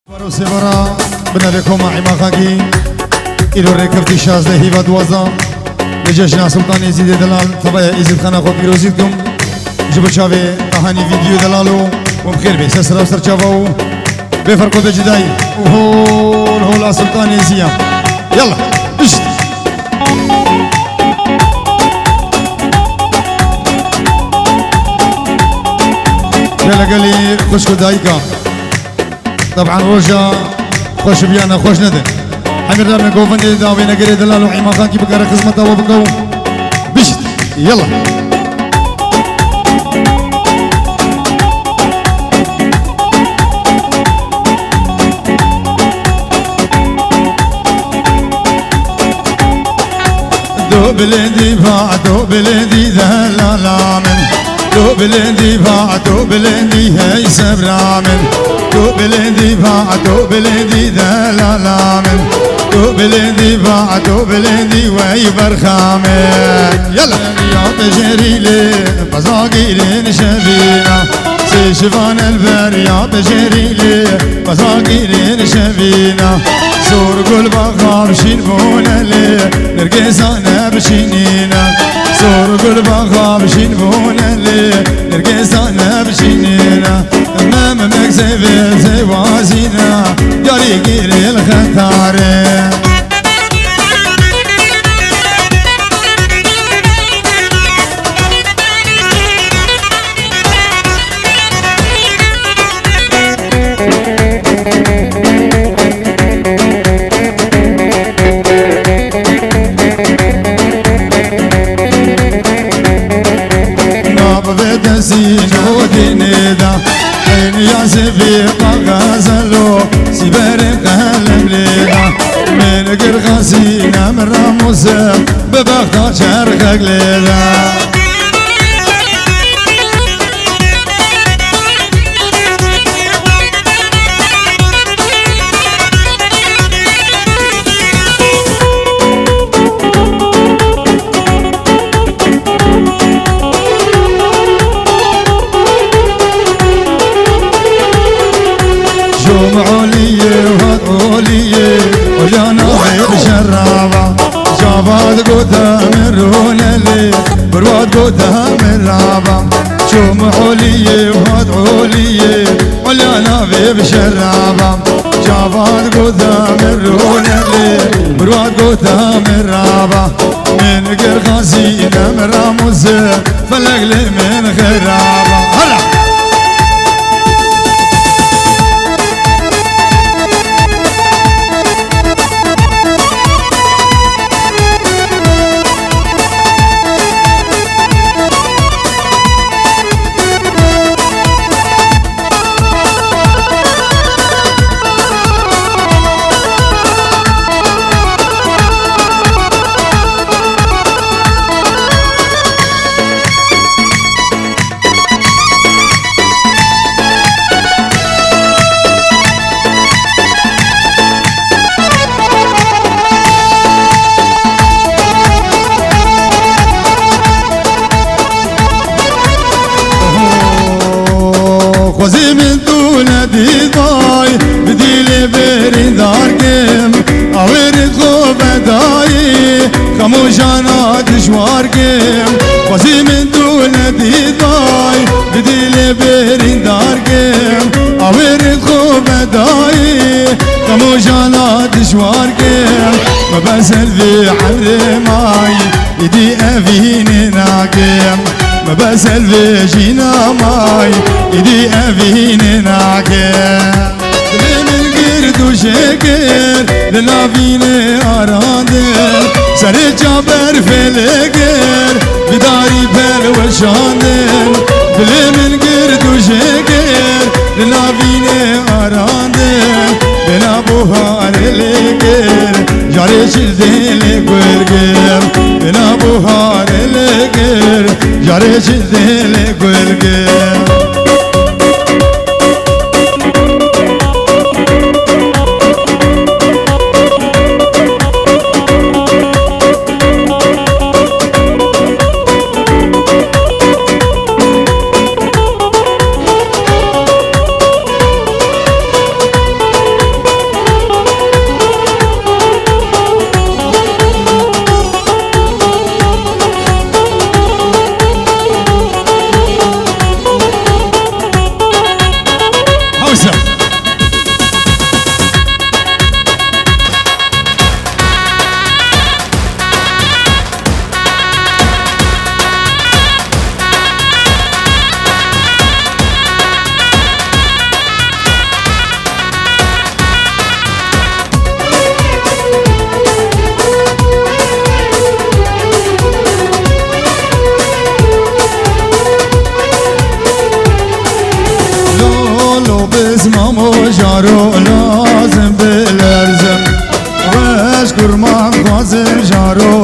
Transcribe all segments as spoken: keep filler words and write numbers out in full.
سبارا بنالكم عما خاكي إلو ركبتي شازده هيبا دوازا لجشنا سلطان يزيد دلال طبعا يزيد خانا خو بيروزيدكم جبر شاوي تهاني فيديو دلالو ومخير بي سسرا وسر شافو بفرقو بجداي وهول هولا سلطان يزيا يلا اشت يلا قالي خشكو دايكا طبعا روجا خوش بيانا خوش ندى حمير دارنا قوفن داوينا قري دلال وعيما خان كي بقرا خزمته وبقو بشت يلا دو بلدي فا دو بلدي دلالا من دو بلدي فا دو بلدي هي سبرامن دو بلدي فا دو بلدي دلالا من دو بلدي فا دو بلدي وي برخامن يلا يا بجريلي بزاقيرين شبينا سي شفان البر يا بجريلي بزاقيرين شبينا زور قل بغام شنبونا لي نرقصانا بشينينا زور قل بغام شنبونا لي نرقصانا بشينينا امام مكسب زي وازينا قالي قيري الخطاري سينو دينيدا حين ياسفي غزلو سيبرق المليدا من قرغسينا من راموس ببغداد شرق قليدا معولية وهدولية وجانا غير شرابة جابات قوتها من رونالي برواد قوتها من رابة شو معولية وهدولية وجانا غير شرابة جابات قوتها من رونالي برواد قوتها من رابة من قرغسينا من راموس فلقلي من خرابة هلا خوزي من دولة دي ضاي بديلي بيري دار كيم اويرد خوبة داي خموشانا دشوار كيم خوزي من دولة دي ضاي بديلي بيري دار كيم اويرد خوبة داي خموشانا دشوار كيم ما بسل في عمري ماي يدي افيني ناكيم ما بسل في جينا ماي يدي افيني ناكيم من قرد وشكر لنا فيني اراندر سري جابر في القر بداري بل وشاندر دلي من قرد وشكر لنا فيني اراندر بنا بوهار القر جاري شلدي لقلقر بنا بوهار القر جاري شلدي لقلقر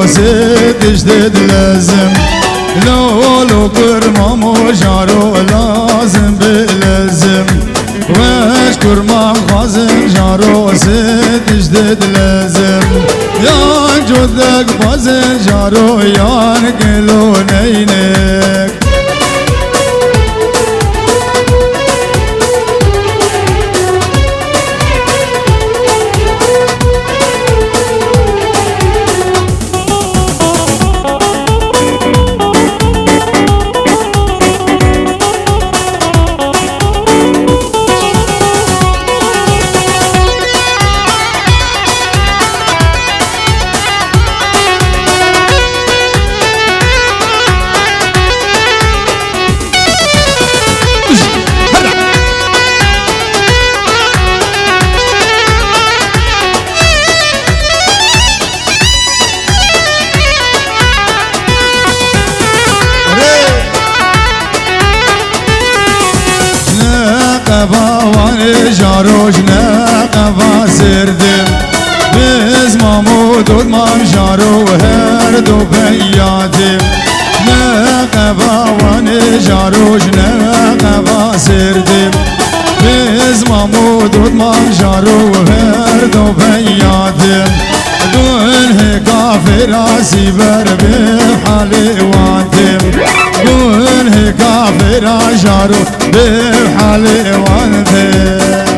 سيدش دد لازم لو لو كرمامو جارو لازم بلازم واش كرمام خازم جارو سيدش دد لازم يان جودك بازن جارو يان كيلو نينك جاروش نقبا سردم biz Mahmud olmam jaro her do beyadim Naqaba vane jaroş naqaba serdim biz Mahmud olmam jaro her do beyadim Dün he kafirasi ber be hali vadim Dün he kafira jaro be hali vadim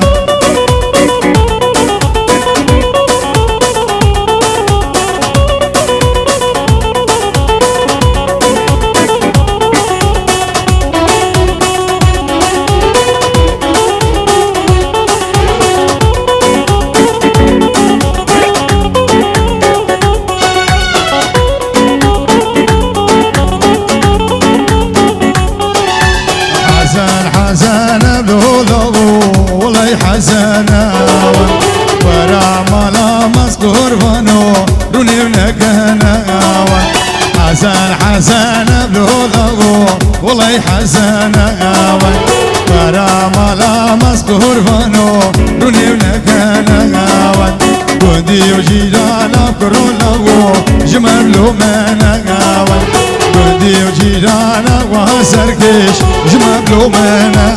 حسنا ورا مالا مذكور فنو روني ونكنا حسن حسن بلوغو والله حسنا ورا مالا مذكور فنو روني ونكنا ودي وجيرانا كرولو جمال لو منا ودي وجيرانا وسركش جمال لو منا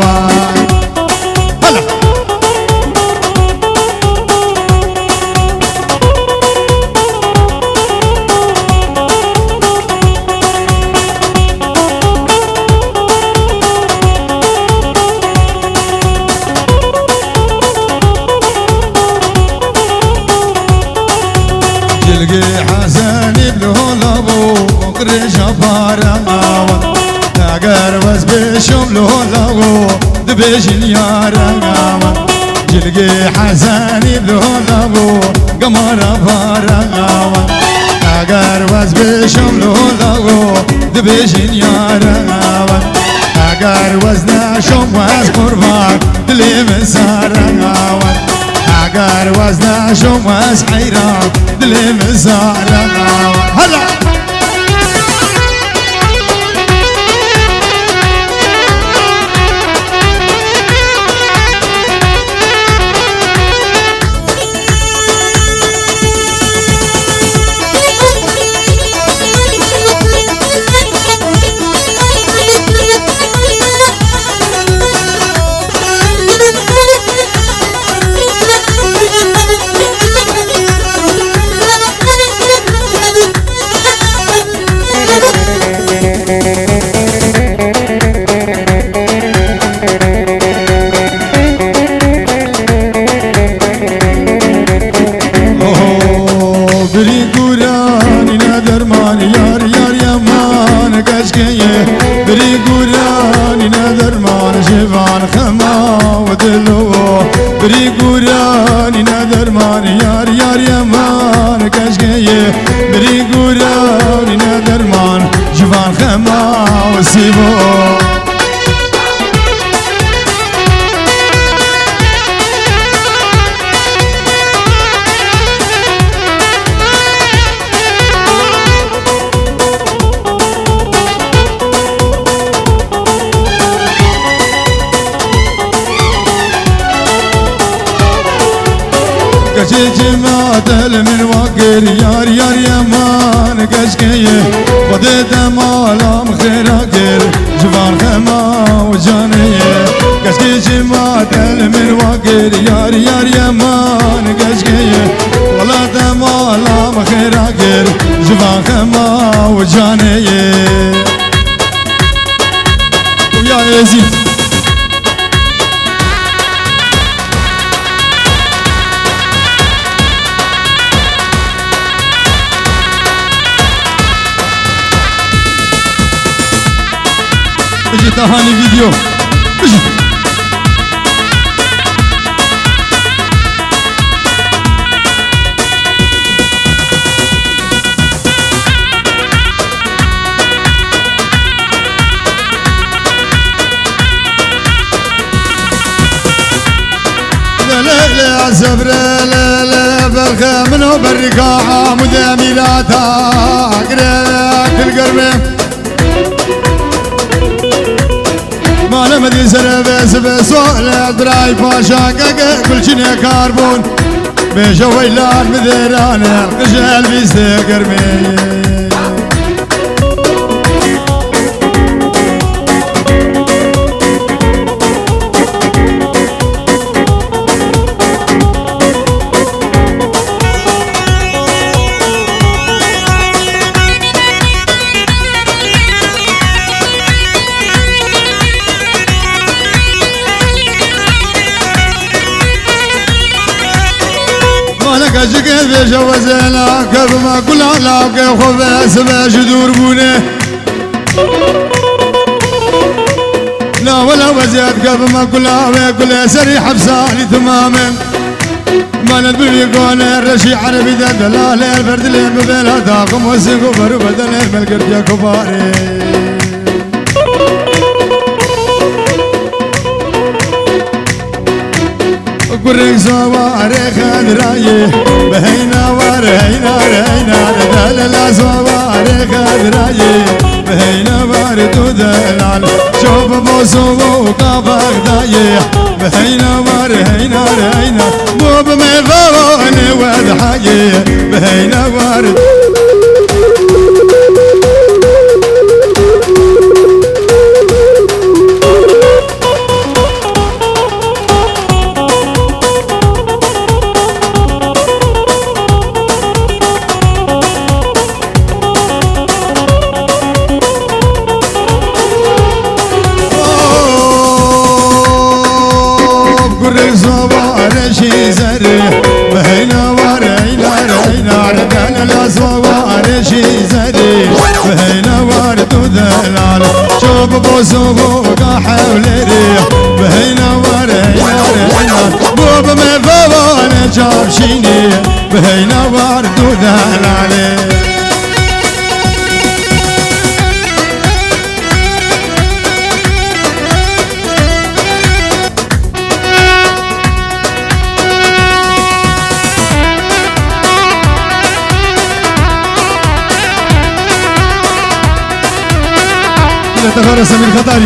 بيجن يا رغاوة جلقي حزاني بلولابو قمر فارغاوة اگر وز بشم لولابو دبيجن يا رغاوة اگر وز نشم وز قربان دلي مسارغاوة اگر وز نشم وز حيران دلي مسارغاوة هلا بريقوراني ندرمان يار يار يمان كشكيه بريقوراني ندرمان جوان خما وسيبو كشيج ما دل من وقر يار يار يمان كشكيه خدت مالام خيراكر جبان خما وجانيه كشيج ما دل من وقر يار يار يمان كشكيه والله مالام خيراكر جبان خما وجانيه ويا يزيد اجي تهاني فيديو اجي لا لا لا زبر لا لا بالخ منو بالرقاعة مدامي لا تاقرك القرمة ما لمدي سربس بسوال دراي باشا كل شنو كربون بجو اللان مذران القجل بيستقر مي كجكت بجوزنا كيف ما كل علاقة كيف خباس باش دور بونه لا ولا وزياد كيف ما كل علاقة كل سري حبساني تماما ما ندبل يكون الرشي عربي دا دلال الفرد اللي ببلا داقم وسيقو برو بدل الملقر يا كباري قرق صواري خضراي بهينا ورهينا رهينا دلال صواري خضراي بهينا ورد دلال شوف بوسو كافك داي بهينا ورهينا رهينا مو بمفوني وضحاي بهينا ورد بهينا ورينا رينا ردنا الأصوار شي زري بهينا ورد ودلال شوف بوسوق حول ريح بهينا ورينا رينا بوب مفوان جابشيني بهينا ورد ودلال تغرس من خطاري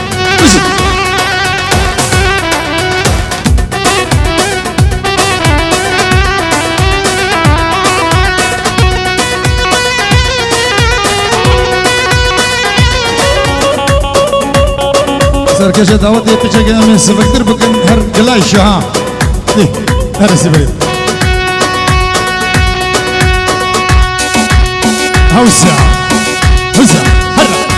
سركشة دعوت دي بيجي من سبكتر بكن هر جلاي شها دي هرسي بريد هوسع هوسع هلا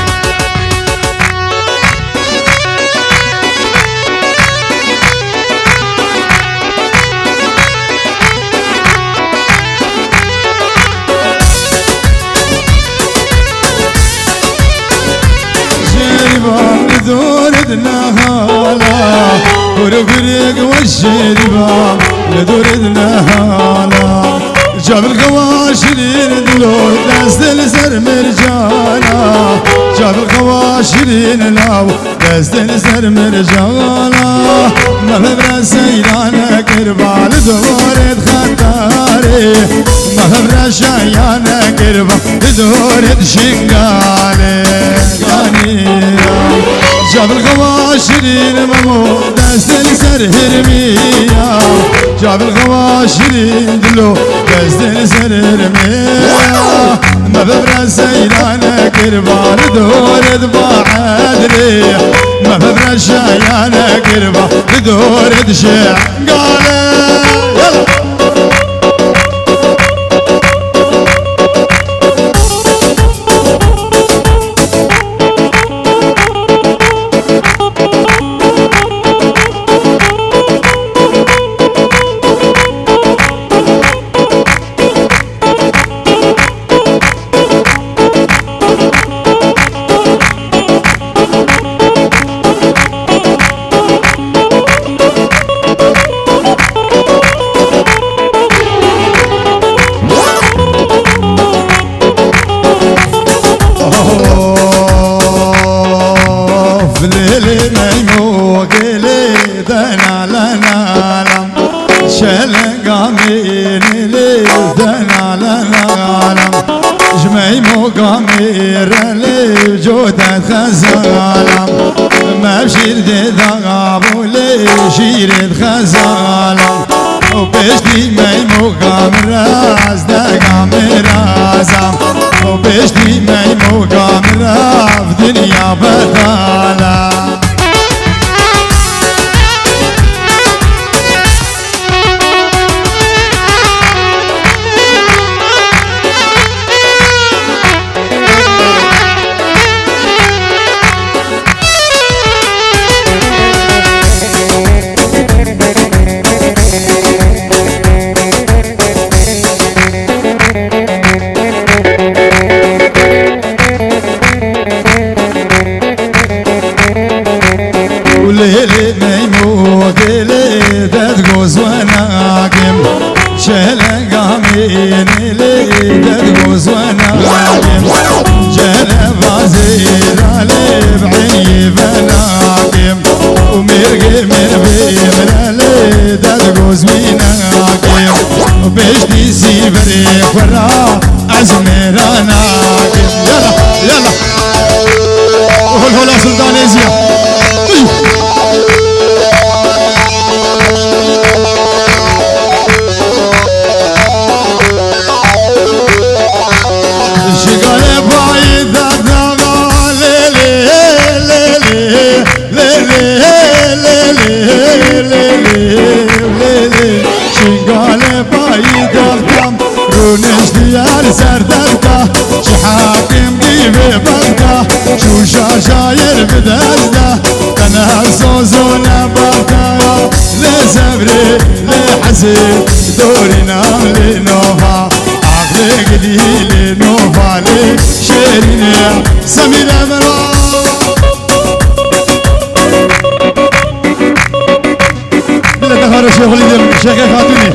دوردنا هالا ورقرق والشربا لدوردنا هالا جاب القواشرين دلور دست السر مرجانا جاب القواشرين لاو دست السر مرجانا ما ببرا سيرانا كربال دورد خطاري ما ببرا شايانا كربال دورد شنقالي جاب القواشرين ممو دست السر هرمية جاب الغواشرين دلو قصد سررمية ما ببرا سيدانا كربان دور دبا عدري ما ببرا شايانا كربان دور دشع قالي يلا خزالم ما بشير دي ضغابو لي شير خزالم وبشتي ميمو قام راز دا قام رازم وبشتي ميمو قام راز دنيا بطالة ليلي ميمو قلي دتقوز وناقم شهل قامين لي دتقوز وناقم جهل غازير علي بعيني بناقم ومرقي من بيمر لي دتقوز وناقم وبشتي سيبري ورا عزمي راناقم يلا يلا وهل هلا سلطان ازيا رونش ديار سردركه شي حاكم قيمه بنكه شو شاير بدزده انا صوزونا بنكه لزبري لحزين دورنا لنوفا عقلي قليل نوفا لشيرنا سمير امرا بلا دخل الشيخ وليد الشيخ خاتوني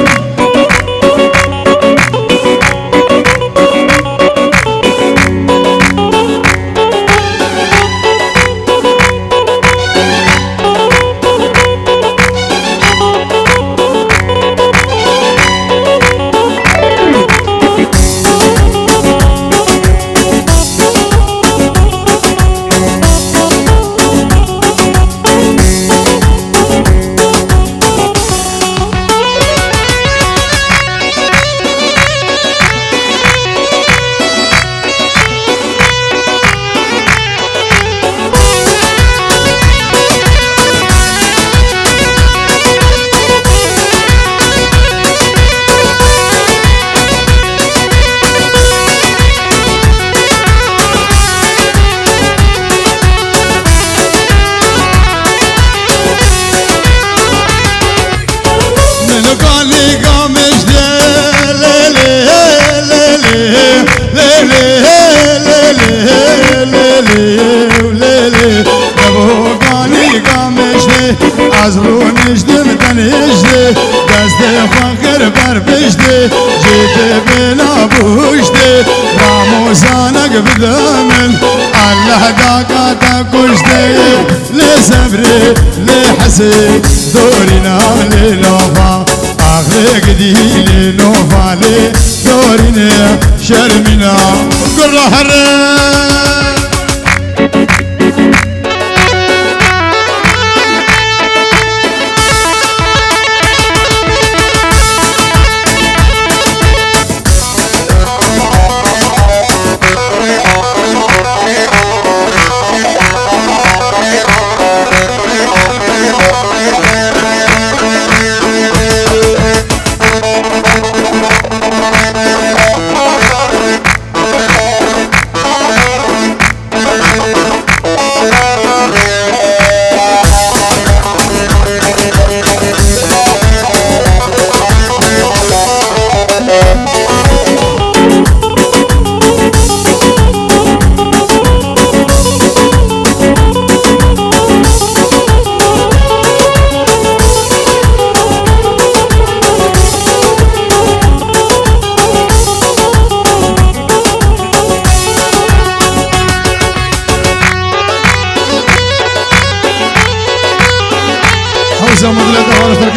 از رو نجدم تنجده دست فقر بر بجده جیت بلا بوشده راموزانک بدامن الله داکاتا کشده لصبری لحسی دورنا لنوفا آخر قدی لنوفا لدورنا شرمنا قرر حرم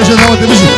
باشه دعوت بشی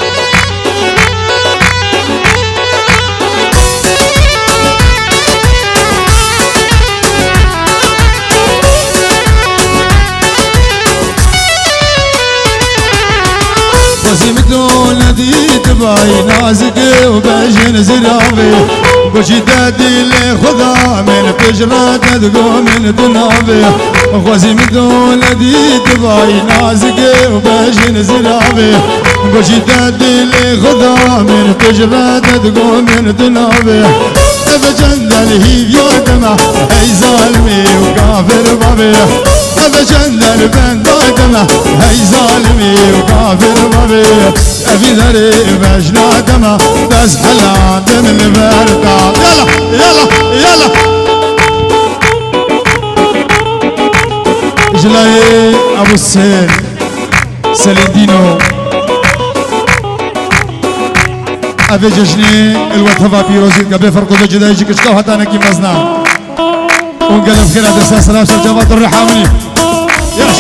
وزمتون ديت باي نازك وباجن زرابي وشي دادي لخدا من بجرات تدقو من دنابي وزمتون ديت باي نازك وباجن زرابي وشي دادي لخدا من بجرات تدقو من دنابي بجن الهيب يودما اي ظالمي وكافر بابي بجن البند دما هاي ظالمي وكافر بابي ابي ذري بجنا دما بس حلا دم البركة يلا يلا يلا جلاي ابو السيل سليندينو ابي جشني الوطفة بيروزيت قبل فرقو بجدا يجيك اشتو حتى نكي مزنا ونقلب خيرات اساس سلام جواد الرحامني ياش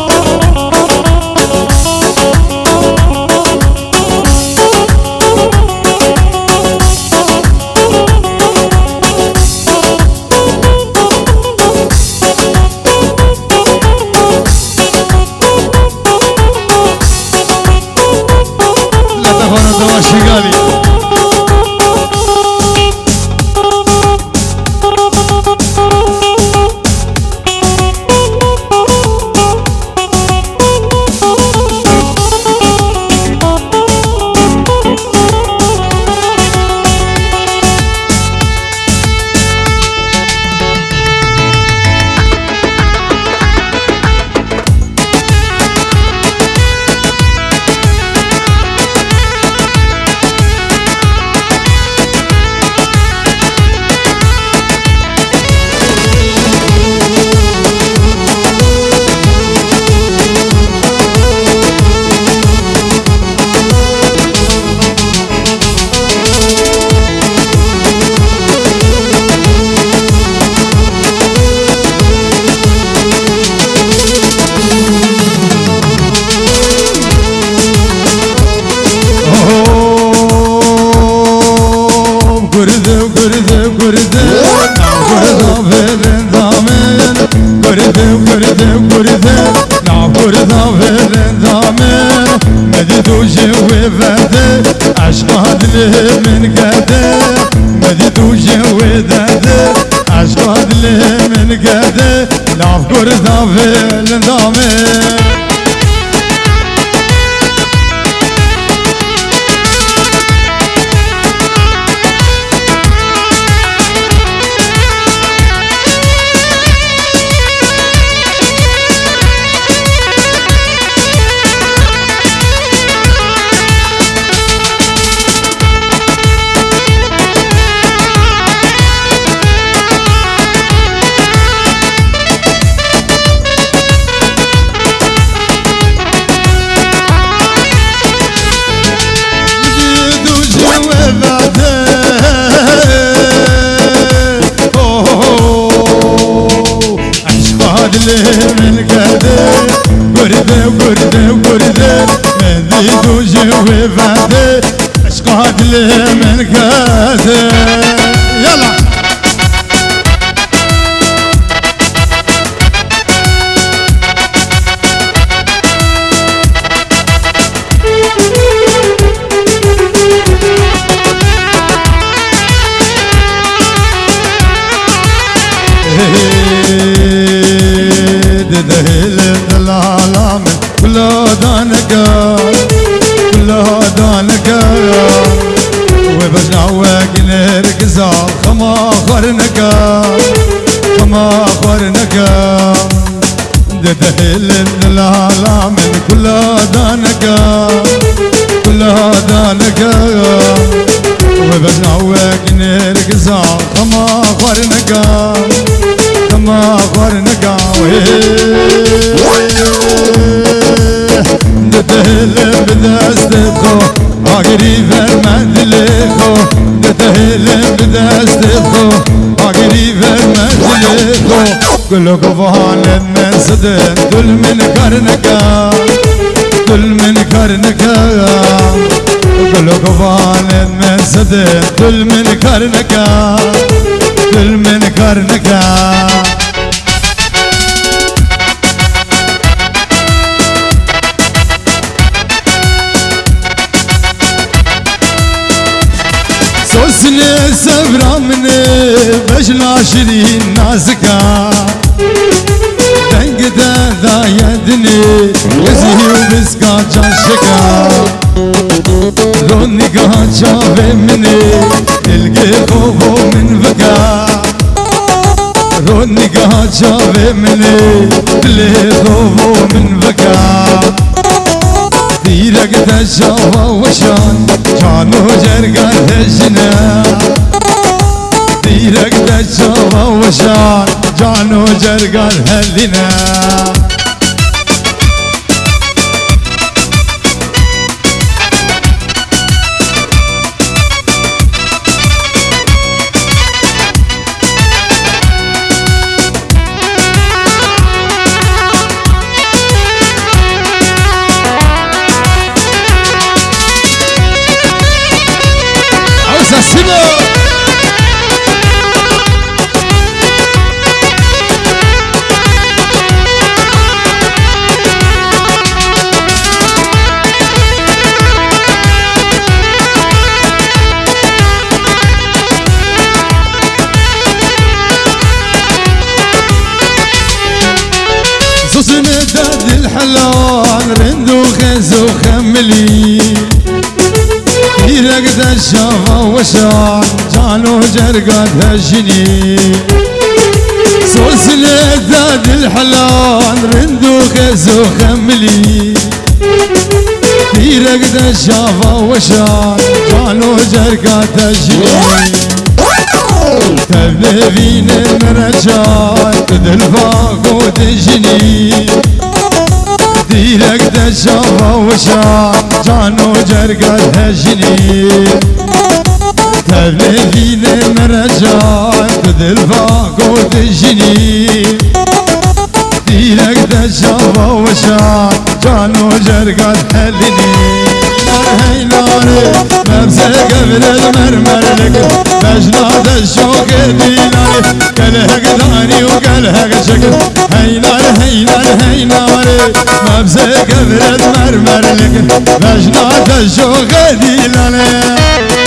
لا تفانا دواشي قالي من قدر مدد وجودد عشقاد لي من قدر نافكر ذافل نظامي من قدر قرده وقرده وقرده مديد وجوفاده اشقاد لي من قدر يلا دهل دلالا من كل دانكا كل دانكا وبجنا وقنر قزال خما خرنكا خما خرنكا دهل دلالا من كل دانكا كل دانكا وبجنا وقنر قزال خما خرنكا خما خرنكا دتهلم بدستخو اغري فرمد لخو دتهلم بدستخو اغري فرمد لخو كلو كفان من صدن دل من كرنكا دل من كرنكا كل قبال من سدن دل من كرنكا دل من كرنكا سوسني سفرا مني بجلا شرين نازكا دنگ دا يدني وزي وبسكا جاشكا روني قا جاوي مني تلقي خوفو من بكا روني قا جاوي مني تلقي خوفو من بكا ديرك دجاوة وشان جانو جرقان هجنا ديرك دجاوة وشان جانو جرقان هلنا Assassino! سوسن داد الحلال رندو خزو خملي ديرك دشافة وشان جانو جرقات هجني سوسن داد الحلال رندو خزو خملي ديرك دشافة وشان جانو جرقات هجني تبني بين المرجان تدلفاق وتجني ديرك دشافة وشان جانو جرقات هجني تبني بين المرجان تدلفاق وتجني ديرك دشافة وشان جانو جرقات هجني هاي ناري مبزق قبل المرمر لك مجناد الشوق ديناري كلهك داني وكلهك شكل هاي نار هاي نار هاي ناري مبزق قبل المرمر لك مجناد الشوق ديناري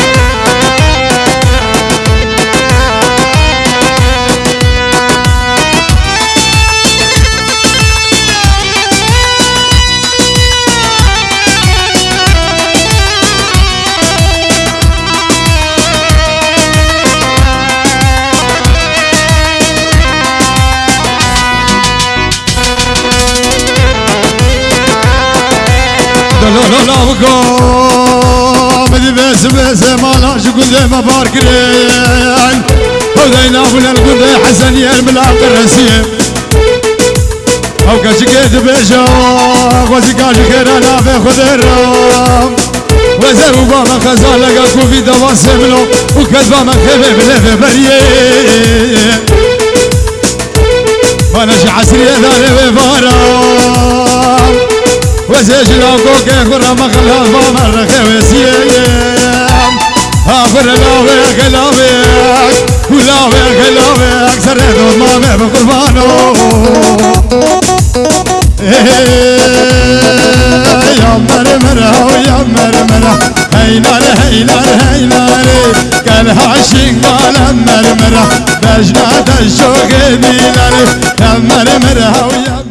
لا لا لا بقوم بدي بس بس ما لاش قد ما باركرين ودينا ولا القد حسن يا الملاك الرسيم او كاشكيت بيجا وزكاش كير انا باخذ الرام وزر وبابا خزال لقاكو في دواسملو وكذبا ما خيبه بلفه بريه وانا شي عسري ذا بفارام وزيج لاوكوك اخبر ما خلال ما مر خوسيام اخبر لاوك لاوك ولاوك لاوك سردود ما به بقربانو يا مرمرة ويا مرمرة هاي نار هاي نار هاي نار كان عاشق مال مرمرة بجنات الشوق ديناري يا مرمرة ويا